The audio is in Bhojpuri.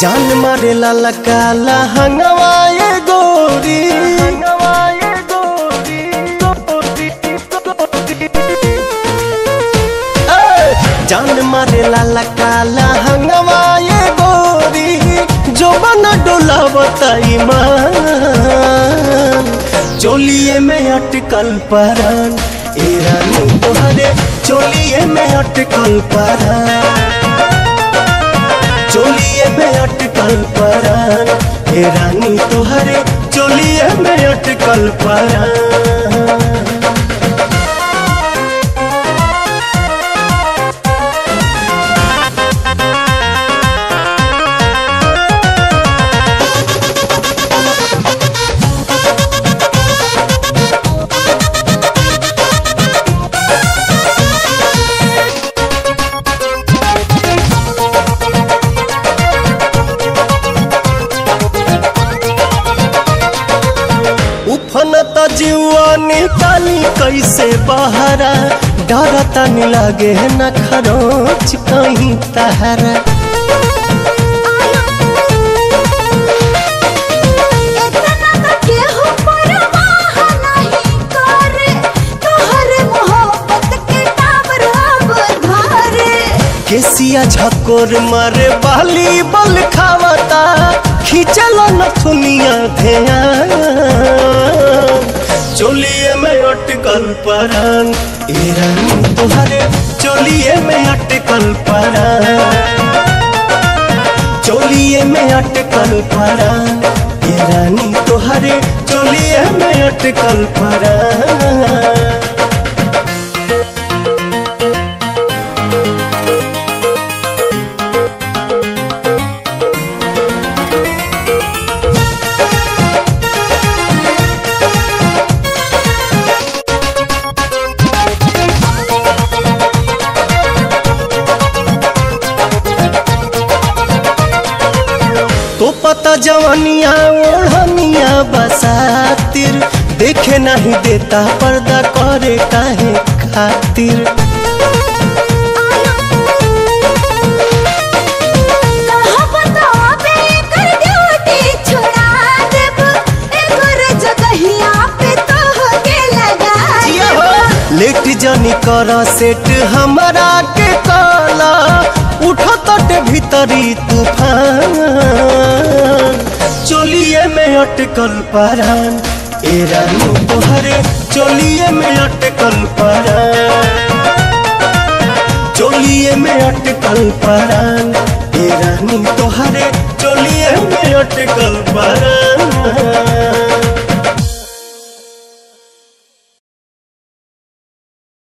जान मारे लाला काला हंगवाए गोरी, जान मारे लाला काला हंगवाए गोरी, जो बना डोला बताई मान चोलिए में अटकल परान, ए रानी तोहरे चोलिए में अटकल परान, चोलिए में अटकल परान, ए रानी तोहरे चोलिए में अटकल परान। उफनता जीवा निकाली कैसे बहरा, डरता नहीं लागे न खरोच कहीं तहरा। केसिया झकोर मारे बाली बल खावता, खींचल नथुनिया ध्यान चोलिए में अटकल परान, ए रानी तोहरे चोलिए में अटकल परान, चोलिए में अटकल परान, ए रानी तोहरे चोलिए में अटकल परान। तो पता जवानिया ओढ़निया बसातिर, देखे नहीं देता पर्दा करे काहे खातिर। लेट जानी करा सेट हमारा के काला, उठो तट भीतरी तूफान चोलिए में अटकल परान, ए रानी तोहरे चोलिए में अटकल परान, चोलिए में अटकल परान, ए रानी तोहरे चोलिए में अटकल परान।